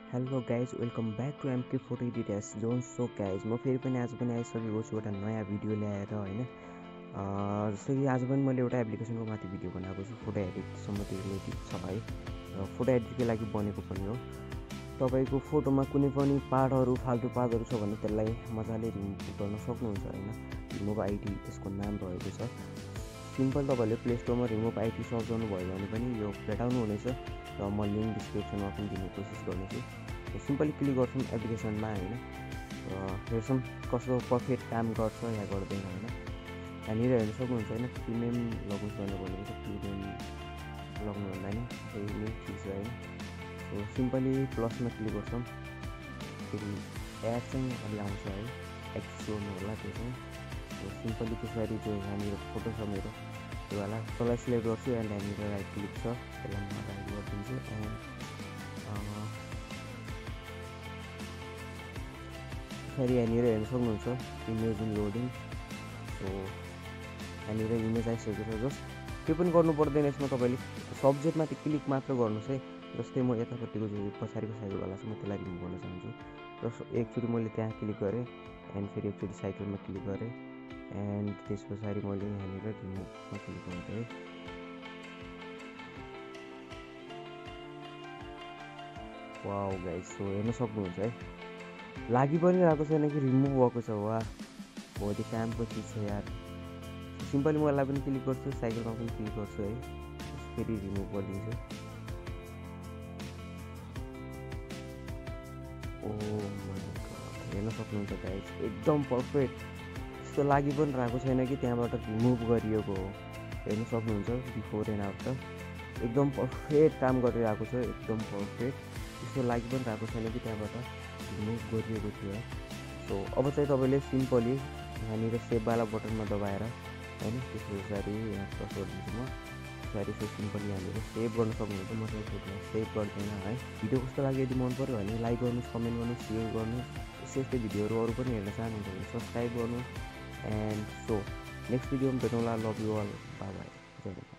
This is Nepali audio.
Hello guys welcome back to MK photo editors zone so guys म फेरि पनि आज पनि आइसकेको छु एउटा नयाँ भिडियो ल्याएर होइन जस्तै कि आज पनि मैले एउटा एप्लिकेसनको माथि भिडियो बनाएको छु फोटो एडिटसम्म त्यो रिलेटेड छ है र फोटो एडिटकै लागि बनेको पनि हो। तपाईँको फोटोमा कुनै पनि पार्टहरू फाल्तु पार्टहरू छ भने त्यसलाई मजाले रिमुभ गर्न सक्नुहुन्छ होइन। रिमुभ आइडी यसको नाम रहेको छ। सिम्पल तपाईँहरूले प्ले स्टोरमा रिमुभ आइडी सर्च गर्नुभयो भने पनि यो भेटाउनु हुनेछ र म लिङ्क डिस्क्रिप्सनमा पनि दिने कोसिस गर्नेछु। सिम्पली क्लिक गर्छौँ एप्लिकेसनमा होइन र हेर्छौँ कस्तो पर्फेक्ट काम गर्छ या गर्दैन होइन। यहाँनिर हेर्न सक्नुहुन्छ होइन प्रिमियम लगाउनु भनेर भनेको छ। प्रिमियम लगाउनुभन्दा नि त्यही नै चिज हो होइन। सो सिम्पली प्लसमा क्लिक गर्छौँ फेरि एड चाहिँ अलि आउँछ है एक्सप्लोर्नु होला त्यो चाहिँ। सिम्पली त्यसरी चाहिँ यहाँनिर फोटो छ मेरो त्यो वाला त्यसलाई सिलेक्ट गर्छु एन्ड यहाँनिर राइट क्लिक छ त्यसलाई म राइट गरिदिन्छु एन्ड फेरि यहाँनिर हेर्न सक्नुहुन्छ इमेज इन लोडिङ। सो यहाँनिर इमेज आइसकेको छ जस्ट त्यो पनि गर्नु पर्दैन यसमा तपाईँले सब्जेक्टमाथि क्लिक मात्र गर्नुहोस् है। जस्तै म यतापट्टिको जो पछाडिको साइकलवाला छ म त्यसलाई रिमुभ गर्न चाहन्छु र एकचोटि मैले त्यहाँ क्लिक गरेँ एन्ड फेरि एकचोटि साइकलमा क्लिक गरेँ एन्ड त्यस पछाडि मैले यहाँनिर रिमुभमा क्लिक गर्छु है। वाउ गाइस सो हेर्न सक्नुहुन्छ है लागि पनि रहेको छैन कि रिमुभ भएको छ। वा भोलि कामको चिज छ यार। सिम्पली म यसलाई पनि क्लिक गर्छु साइकलमा पनि क्लिक गर्छु है फेरि रिमुभ गरिदिन्छु। ओ माय गॉड हेर्न सक्नुहुन्छ गाइस एकदम पर्फेक्ट। त्यस्तो लागि पनि रहेको छैन कि त्यहाँबाट रिमुभ गरिएको हो। हेर्न सक्नुहुन्छ बिफोर एन्ड आफ्टर एकदम पर्फेक्ट काम गरिरहेको छ एकदम पर्फेक्ट। त्यस्तो लागि पनि रहेको छैन कि त्यहाँबाट रिमुभ गरिएको थियो। सो अब चाहिँ तपाईँले सिम्पली यहाँनिर सेभवाला बटनमा दबाएर होइन त्यस पछाडि यहाँ प्रेस गरिदिन्छु म पछाडि चाहिँ सिम्पली यहाँनिर सेभ गर्न सक्नुहुन्छ। म चाहिँ फोटोलाई सेभ गर्दैन है। भिडियो कस्तो लाग्यो यदि मन पऱ्यो भने लाइक गर्नुहोस् कमेन्ट गर्नुहोस् सेयर गर्नुहोस्। यस्तै भिडियोहरू अरू पनि हेर्न चाहनुहुन्छ भने सब्सक्राइब गर्नुहोस् एन्ड सो नेक्स्ट भिडियोमा भेटौँला। Love you all bye bye Jay.